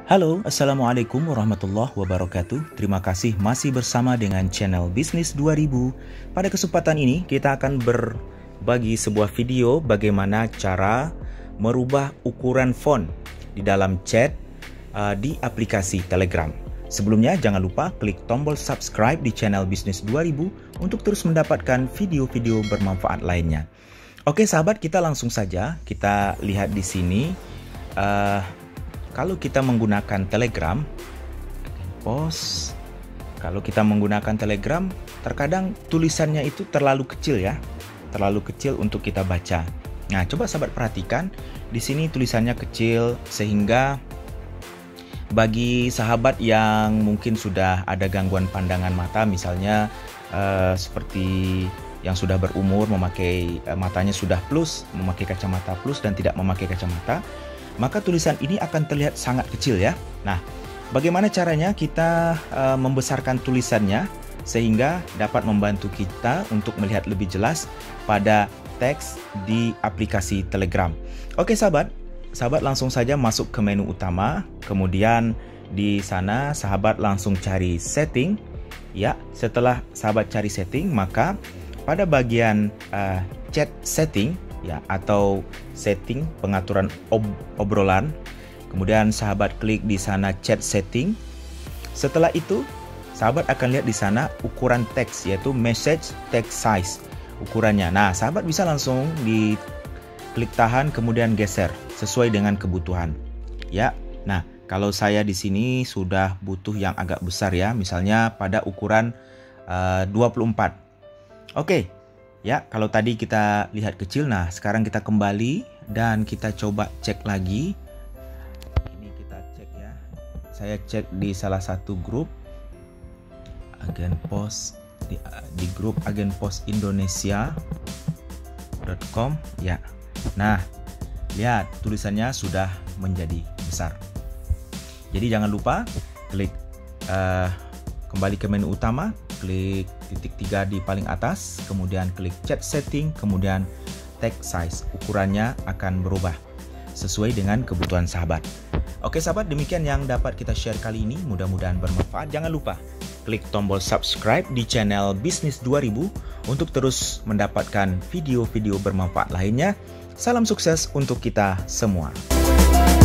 Halo, Assalamualaikum warahmatullahi wabarakatuh. Terima kasih masih bersama dengan channel Bisnis 2000. Pada kesempatan ini kita akan berbagi sebuah video bagaimana cara merubah ukuran font di dalam chat di aplikasi Telegram. Sebelumnya jangan lupa klik tombol subscribe di channel Bisnis 2000 untuk terus mendapatkan video-video bermanfaat lainnya. Oke sahabat, kita langsung saja kita lihat di sini. Kalau kita menggunakan Telegram, terkadang tulisannya itu terlalu kecil ya, terlalu kecil untuk kita baca. Nah, coba sahabat perhatikan, di sini tulisannya kecil sehingga bagi sahabat yang mungkin sudah ada gangguan pandangan mata, misalnya seperti yang sudah berumur, memakai matanya sudah plus, memakai kacamata plus dan tidak memakai kacamata, maka tulisan ini akan terlihat sangat kecil ya. Nah, bagaimana caranya kita membesarkan tulisannya sehingga dapat membantu kita untuk melihat lebih jelas pada teks di aplikasi Telegram. Oke sahabat langsung saja masuk ke menu utama, kemudian di sana sahabat langsung cari setting. Ya, setelah sahabat cari setting, maka pada bagian chat setting ya, atau setting pengaturan obrolan, kemudian sahabat klik di sana chat setting. Setelah itu sahabat akan lihat di sana ukuran teks, yaitu message text size ukurannya. Nah, sahabat bisa langsung di klik tahan kemudian geser sesuai dengan kebutuhan ya. Nah, kalau saya di sini sudah butuh yang agak besar ya, misalnya pada ukuran 24. Oke. Ya, kalau tadi kita lihat kecil, nah sekarang kita kembali dan kita coba cek lagi. Ini kita cek ya. Saya cek di salah satu grup Agen Pos, di grup Agen Pos Indonesia.com ya. Nah, lihat tulisannya sudah menjadi besar. Jadi jangan lupa klik kembali ke menu utama, klik titik 3 di paling atas, kemudian klik chat setting, kemudian text size. Ukurannya akan berubah sesuai dengan kebutuhan sahabat. Oke sahabat, demikian yang dapat kita share kali ini. Mudah-mudahan bermanfaat. Jangan lupa klik tombol subscribe di channel Bisnis 2000 untuk terus mendapatkan video-video bermanfaat lainnya. Salam sukses untuk kita semua.